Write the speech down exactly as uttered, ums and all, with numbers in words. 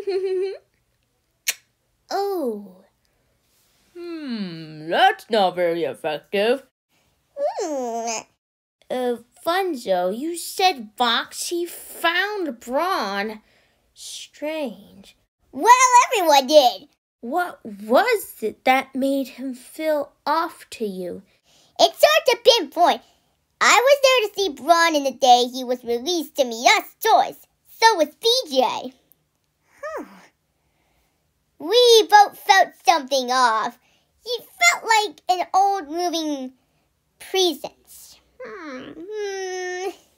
Oh. Hmm, that's not very effective. Hmm. Uh, Funzo, you said Foxy found Brawn. Strange. Well, everyone did. What was it that made him feel off to you? It's hard to pinpoint. I was there to see Brawn in the day he was released to meet us toys. So was P J. Huh. We both felt something off. He felt like an old moving presence. Hmm. hmm.